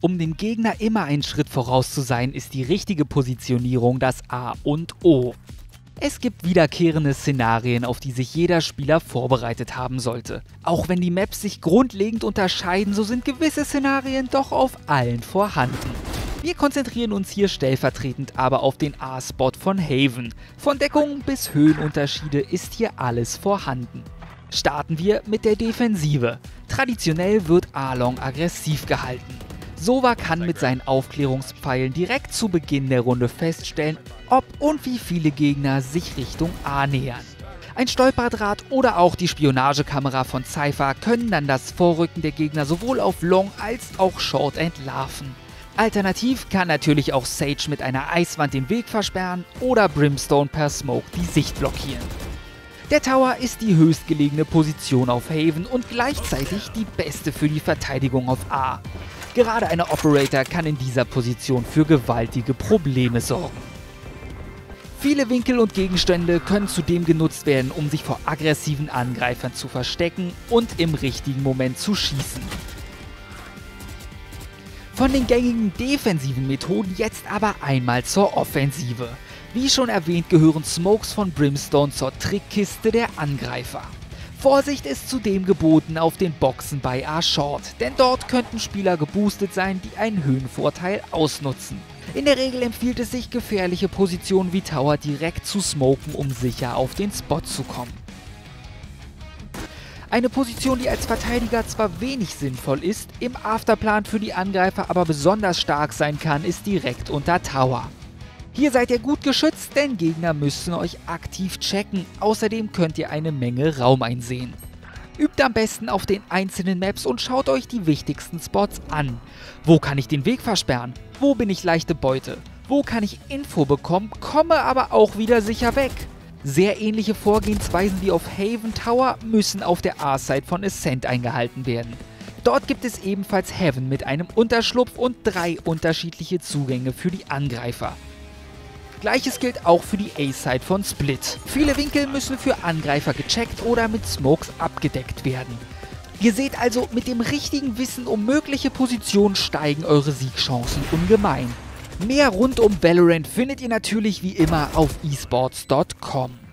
Um dem Gegner immer einen Schritt voraus zu sein, ist die richtige Positionierung das A und O. Es gibt wiederkehrende Szenarien, auf die sich jeder Spieler vorbereitet haben sollte. Auch wenn die Maps sich grundlegend unterscheiden, so sind gewisse Szenarien doch auf allen vorhanden. Wir konzentrieren uns hier stellvertretend aber auf den A-Spot von Haven. Von Deckung bis Höhenunterschiede ist hier alles vorhanden. Starten wir mit der Defensive. Traditionell wird A-Long aggressiv gehalten. Sova kann mit seinen Aufklärungspfeilen direkt zu Beginn der Runde feststellen, ob und wie viele Gegner sich Richtung A nähern. Ein Stolperdraht oder auch die Spionagekamera von Cypher können dann das Vorrücken der Gegner sowohl auf Long als auch Short entlarven. Alternativ kann natürlich auch Sage mit einer Eiswand den Weg versperren oder Brimstone per Smoke die Sicht blockieren. Der Tower ist die höchstgelegene Position auf Haven und gleichzeitig die beste für die Verteidigung auf A. Gerade eine Operator kann in dieser Position für gewaltige Probleme sorgen. Viele Winkel und Gegenstände können zudem genutzt werden, um sich vor aggressiven Angreifern zu verstecken und im richtigen Moment zu schießen. Von den gängigen defensiven Methoden jetzt aber einmal zur Offensive. Wie schon erwähnt, gehören Smokes von Brimstone zur Trickkiste der Angreifer. Vorsicht ist zudem geboten auf den Boxen bei A-Short, denn dort könnten Spieler geboostet sein, die einen Höhenvorteil ausnutzen. In der Regel empfiehlt es sich, gefährliche Positionen wie Tower direkt zu smoken, um sicher auf den Spot zu kommen. Eine Position, die als Verteidiger zwar wenig sinnvoll ist, im Afterplan für die Angreifer aber besonders stark sein kann, ist direkt unter Tower. Hier seid ihr gut geschützt, denn Gegner müssen euch aktiv checken, außerdem könnt ihr eine Menge Raum einsehen. Übt am besten auf den einzelnen Maps und schaut euch die wichtigsten Spots an. Wo kann ich den Weg versperren? Wo bin ich leichte Beute? Wo kann ich Info bekommen, komme aber auch wieder sicher weg? Sehr ähnliche Vorgehensweisen wie auf Haven Tower müssen auf der A-Side von Ascent eingehalten werden. Dort gibt es ebenfalls Heaven mit einem Unterschlupf und 3 unterschiedliche Zugänge für die Angreifer. Gleiches gilt auch für die A-Side von Split. Viele Winkel müssen für Angreifer gecheckt oder mit Smokes abgedeckt werden. Ihr seht also, mit dem richtigen Wissen um mögliche Positionen steigen eure Siegchancen ungemein. Mehr rund um Valorant findet ihr natürlich wie immer auf esports.com.